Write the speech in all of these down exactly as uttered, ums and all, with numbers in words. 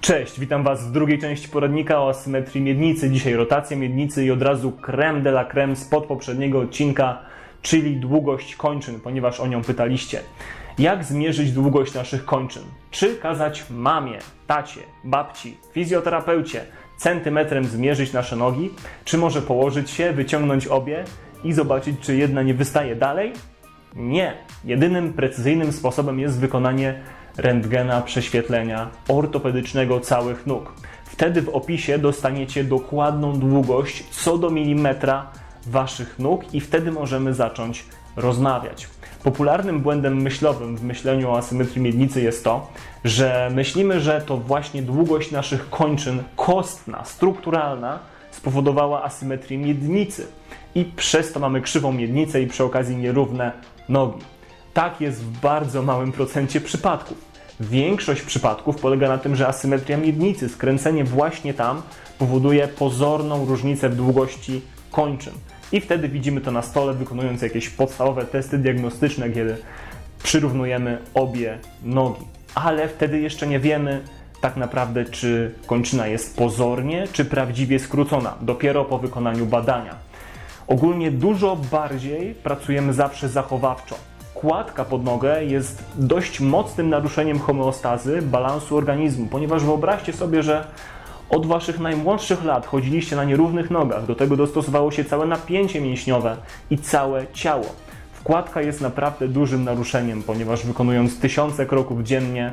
Cześć, witam Was w drugiej części poradnika o asymetrii miednicy. Dzisiaj rotacja miednicy i od razu crème de la crème spod poprzedniego odcinka, czyli długość kończyn, ponieważ o nią pytaliście. Jak zmierzyć długość naszych kończyn? Czy kazać mamie, tacie, babci, fizjoterapeucie centymetrem zmierzyć nasze nogi? Czy może położyć się, wyciągnąć obie i zobaczyć, czy jedna nie wystaje dalej? Nie. Jedynym precyzyjnym sposobem jest wykonanie rentgena prześwietlenia ortopedycznego całych nóg. Wtedy w opisie dostaniecie dokładną długość co do milimetra Waszych nóg i wtedy możemy zacząć rozmawiać. Popularnym błędem myślowym w myśleniu o asymetrii miednicy jest to, że myślimy, że to właśnie długość naszych kończyn kostna, strukturalna spowodowała asymetrię miednicy i przez to mamy krzywą miednicę i przy okazji nierówne nogi. Tak jest w bardzo małym procencie przypadków. Większość przypadków polega na tym, że asymetria miednicy, skręcenie właśnie tam, powoduje pozorną różnicę w długości kończyn. I wtedy widzimy to na stole, wykonując jakieś podstawowe testy diagnostyczne, kiedy przyrównujemy obie nogi. Ale wtedy jeszcze nie wiemy tak naprawdę, czy kończyna jest pozornie, czy prawdziwie skrócona. Dopiero po wykonaniu badania. Ogólnie dużo bardziej pracujemy zawsze zachowawczo. Kładka pod nogę jest dość mocnym naruszeniem homeostazy, balansu organizmu, ponieważ wyobraźcie sobie, że od Waszych najmłodszych lat chodziliście na nierównych nogach, do tego dostosowało się całe napięcie mięśniowe i całe ciało. Wkładka jest naprawdę dużym naruszeniem, ponieważ wykonując tysiące kroków dziennie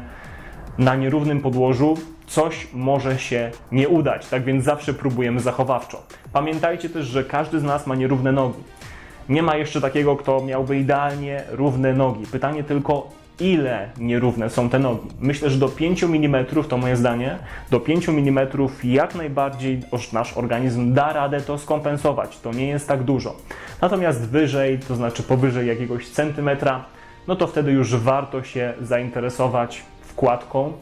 na nierównym podłożu, coś może się nie udać, tak więc zawsze próbujemy zachowawczo. Pamiętajcie też, że każdy z nas ma nierówne nogi. Nie ma jeszcze takiego, kto miałby idealnie równe nogi. Pytanie tylko, ile nierówne są te nogi. Myślę, że do pięciu milimetrów, to moje zdanie, do pięciu milimetrów jak najbardziej nasz organizm da radę to skompensować. To nie jest tak dużo. Natomiast wyżej, to znaczy powyżej jakiegoś centymetra, no to wtedy już warto się zainteresować wkładką.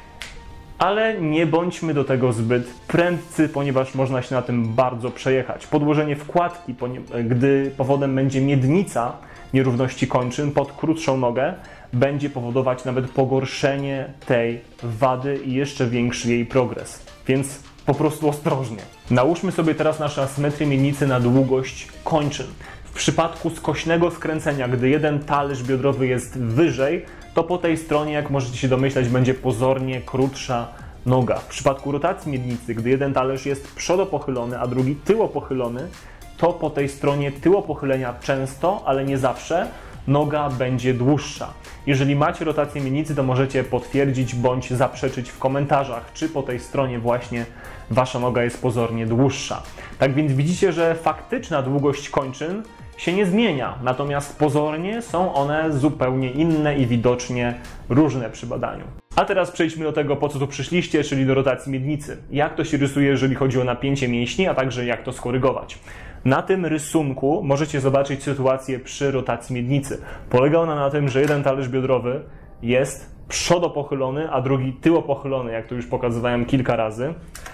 Ale nie bądźmy do tego zbyt prędcy, ponieważ można się na tym bardzo przejechać. Podłożenie wkładki, gdy powodem będzie miednica nierówności kończyn pod krótszą nogę, będzie powodować nawet pogorszenie tej wady i jeszcze większy jej progres. Więc po prostu ostrożnie. Nałóżmy sobie teraz naszą asymetrię miednicy na długość kończyn. W przypadku skośnego skręcenia, gdy jeden talerz biodrowy jest wyżej, to po tej stronie, jak możecie się domyślać, będzie pozornie krótsza noga. W przypadku rotacji miednicy, gdy jeden talerz jest przodopochylony, a drugi tyłopochylony, to po tej stronie tyłopochylenia często, ale nie zawsze, noga będzie dłuższa. Jeżeli macie rotację miednicy, to możecie potwierdzić bądź zaprzeczyć w komentarzach, czy po tej stronie właśnie Wasza noga jest pozornie dłuższa. Tak więc widzicie, że faktyczna długość kończyn się nie zmienia, natomiast pozornie są one zupełnie inne i widocznie różne przy badaniu. A teraz przejdźmy do tego, po co tu przyszliście, czyli do rotacji miednicy. Jak to się rysuje, jeżeli chodzi o napięcie mięśni, a także jak to skorygować. Na tym rysunku możecie zobaczyć sytuację przy rotacji miednicy. Polega ona na tym, że jeden talerz biodrowy jest przodopochylony, a drugi tyłopochylony, jak to już pokazywałem kilka razy.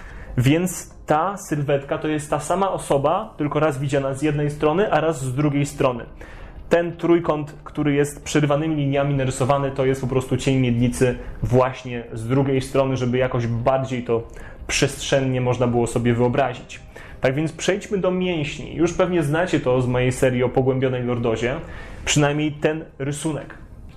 Więc ta sylwetka to jest ta sama osoba, tylko raz widziana z jednej strony, a raz z drugiej strony. Ten trójkąt, który jest przerywanymi liniami narysowany, to jest po prostu cień miednicy właśnie z drugiej strony, żeby jakoś bardziej to przestrzennie można było sobie wyobrazić. Tak więc przejdźmy do mięśni. Już pewnie znacie to z mojej serii o pogłębionej lordozie, przynajmniej ten rysunek.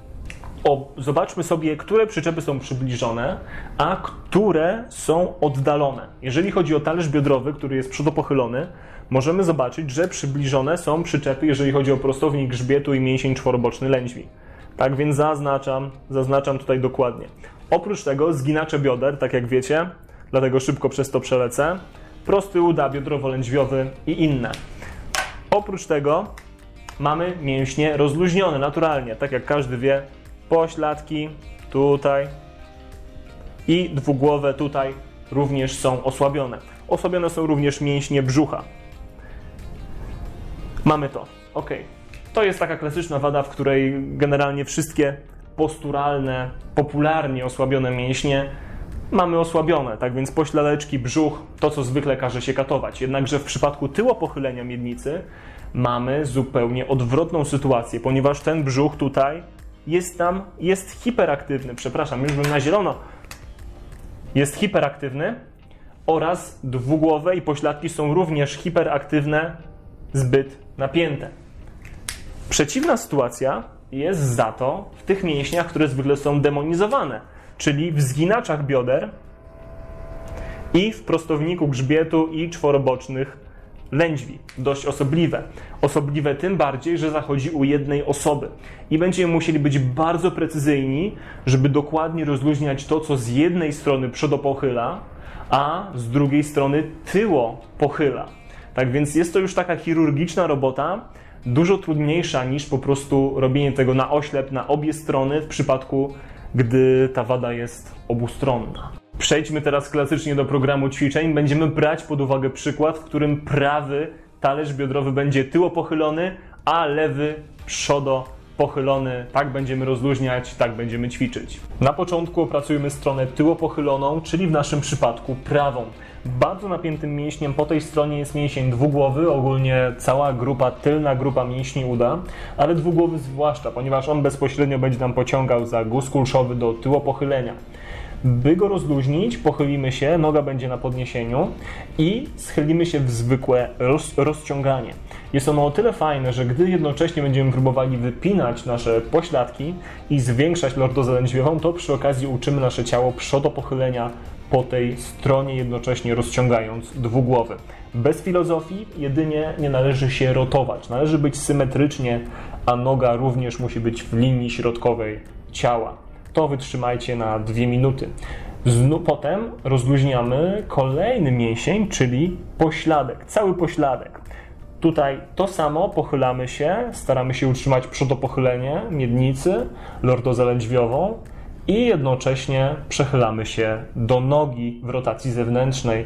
O, zobaczmy sobie, które przyczepy są przybliżone, a które są oddalone. Jeżeli chodzi o talerz biodrowy, który jest przodopochylony, możemy zobaczyć, że przybliżone są przyczepy, jeżeli chodzi o prostownik grzbietu i mięsień czworoboczny lędźwi. Tak więc zaznaczam, zaznaczam tutaj dokładnie. Oprócz tego zginacze bioder, tak jak wiecie, dlatego szybko przez to przelecę, prosty uda biodrowo-lędźwiowy i inne. Oprócz tego mamy mięśnie rozluźnione naturalnie, tak jak każdy wie, pośladki tutaj i dwugłowe tutaj również są osłabione. Osłabione są również mięśnie brzucha. Mamy to. Ok. To jest taka klasyczna wada, w której generalnie wszystkie posturalne, popularnie osłabione mięśnie mamy osłabione, tak więc pośladeczki, brzuch, to co zwykle każe się katować. Jednakże w przypadku tyłopochylenia miednicy mamy zupełnie odwrotną sytuację, ponieważ ten brzuch tutaj jest tam, jest hiperaktywny, przepraszam, już bym na zielono jest hiperaktywny oraz dwugłowe i pośladki są również hiperaktywne, zbyt napięte. Przeciwna sytuacja jest za to w tych mięśniach, które zwykle są demonizowane, czyli w zginaczach bioder i w prostowniku grzbietu i czworobocznych lędźwi. Dość osobliwe. Osobliwe tym bardziej, że zachodzi u jednej osoby. I będziemy musieli być bardzo precyzyjni, żeby dokładnie rozluźniać to, co z jednej strony przodopochyla, a z drugiej strony tyło pochyla. Tak więc jest to już taka chirurgiczna robota, dużo trudniejsza niż po prostu robienie tego na oślep, na obie strony w przypadku, gdy ta wada jest obustronna. Przejdźmy teraz klasycznie do programu ćwiczeń. Będziemy brać pod uwagę przykład, w którym prawy talerz biodrowy będzie tyłopochylony, a lewy przodopochylony. Tak będziemy rozluźniać, tak będziemy ćwiczyć. Na początku opracujemy stronę tyłopochyloną, czyli w naszym przypadku prawą. Bardzo napiętym mięśniem po tej stronie jest mięsień dwugłowy, ogólnie cała grupa, tylna grupa mięśni uda, ale dwugłowy zwłaszcza, ponieważ on bezpośrednio będzie nam pociągał za guz kulszowy do tyłopochylenia. By go rozluźnić, pochylimy się, noga będzie na podniesieniu i schylimy się w zwykłe roz, rozciąganie. Jest ono o tyle fajne, że gdy jednocześnie będziemy próbowali wypinać nasze pośladki i zwiększać lordozę lędźwiową, to przy okazji uczymy nasze ciało przodopochylenia po tej stronie, jednocześnie rozciągając dwugłowy. Bez filozofii, jedynie nie należy się rotować. Należy być symetrycznie, a noga również musi być w linii środkowej ciała. To wytrzymajcie na dwie minuty. Znów potem rozluźniamy kolejny mięsień, czyli pośladek, cały pośladek. Tutaj to samo, pochylamy się, staramy się utrzymać przodopochylenie miednicy, lordozę lędźwiową i jednocześnie przechylamy się do nogi w rotacji zewnętrznej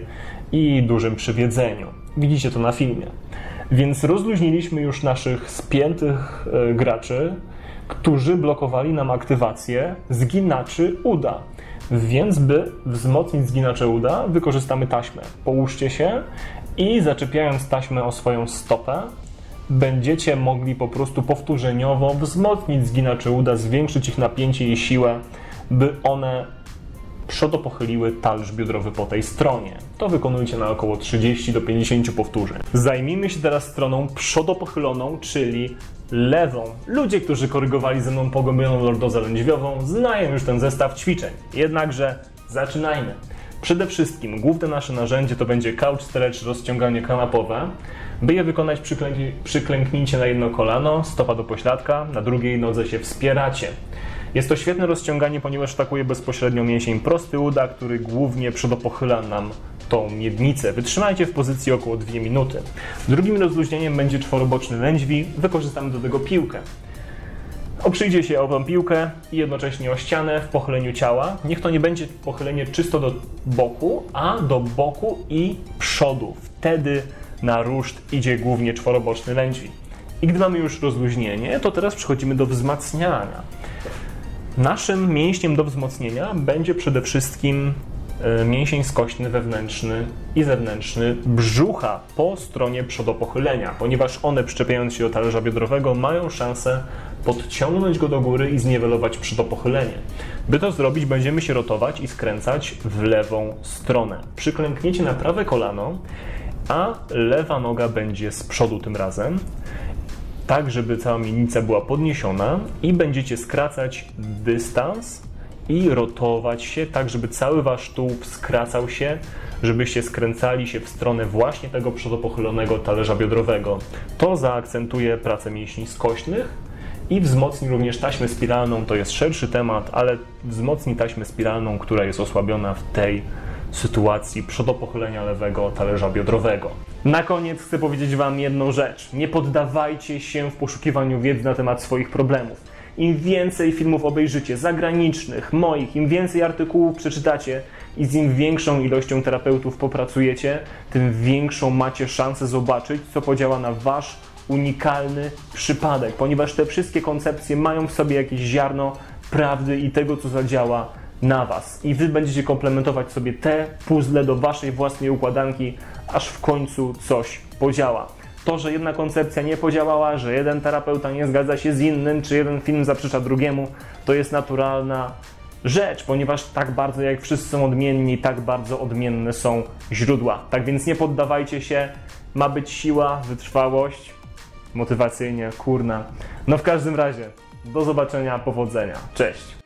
i dużym przywiedzeniu. Widzicie to na filmie. Więc rozluźniliśmy już naszych spiętych graczy, którzy blokowali nam aktywację zginaczy uda. Więc by wzmocnić zginacze uda, wykorzystamy taśmę. Połóżcie się i zaczepiając taśmę o swoją stopę, będziecie mogli po prostu powtórzeniowo wzmocnić zginacze uda, zwiększyć ich napięcie i siłę, by one przodopochyliły talerz biodrowy po tej stronie. To wykonujcie na około trzydzieści do pięćdziesięciu powtórzeń. Zajmijmy się teraz stroną przodopochyloną, czyli lewą. Ludzie, którzy korygowali ze mną pogłębioną lordozę lędźwiową, znają już ten zestaw ćwiczeń. Jednakże zaczynajmy. Przede wszystkim główne nasze narzędzie to będzie couch stretch, rozciąganie kanapowe. By je wykonać, przyklęknij, przyklęknijcie na jedno kolano, stopa do pośladka, na drugiej nodze się wspieracie. Jest to świetne rozciąganie, ponieważ atakuje bezpośrednio mięsień prosty uda, który głównie przodopochyla nam tą miednicę. Wytrzymajcie w pozycji około dwie minuty. Drugim rozluźnieniem będzie czworoboczny lędźwi. Wykorzystamy do tego piłkę. Oprzyjcie się o tę piłkę i jednocześnie o ścianę w pochyleniu ciała. Niech to nie będzie pochylenie czysto do boku, a do boku i przodu. Wtedy na ruszt idzie głównie czworoboczny lędźwi. I gdy mamy już rozluźnienie, to teraz przechodzimy do wzmacniania. Naszym mięśniem do wzmocnienia będzie przede wszystkim mięsień skośny wewnętrzny i zewnętrzny brzucha po stronie przodopochylenia, ponieważ one, przyczepiając się do talerza biodrowego, mają szansę podciągnąć go do góry i zniwelować przodopochylenie. By to zrobić, będziemy się rotować i skręcać w lewą stronę. Przyklękniecie na prawe kolano, a lewa noga będzie z przodu tym razem, tak żeby cała miednica była podniesiona i będziecie skracać dystans i rotować się tak, żeby cały wasz tułów skracał się, żebyście skręcali się w stronę właśnie tego przodopochylonego talerza biodrowego. To zaakcentuje pracę mięśni skośnych i wzmocni również taśmę spiralną. To jest szerszy temat, ale wzmocni taśmę spiralną, która jest osłabiona w tej sytuacji przodopochylenia lewego talerza biodrowego. Na koniec chcę powiedzieć wam jedną rzecz. Nie poddawajcie się w poszukiwaniu wiedzy na temat swoich problemów. Im więcej filmów obejrzycie, zagranicznych, moich, im więcej artykułów przeczytacie i z im większą ilością terapeutów popracujecie, tym większą macie szansę zobaczyć, co podziała na wasz unikalny przypadek, ponieważ te wszystkie koncepcje mają w sobie jakieś ziarno prawdy i tego, co zadziała na was. I wy będziecie komplementować sobie te puzzle do waszej własnej układanki, aż w końcu coś podziała. To, że jedna koncepcja nie podziałała, że jeden terapeuta nie zgadza się z innym, czy jeden film zaprzecza drugiemu, to jest naturalna rzecz, ponieważ tak bardzo jak wszyscy są odmienni, tak bardzo odmienne są źródła. Tak więc nie poddawajcie się, ma być siła, wytrwałość, motywacyjnie, kurna. No w każdym razie, do zobaczenia, powodzenia, cześć!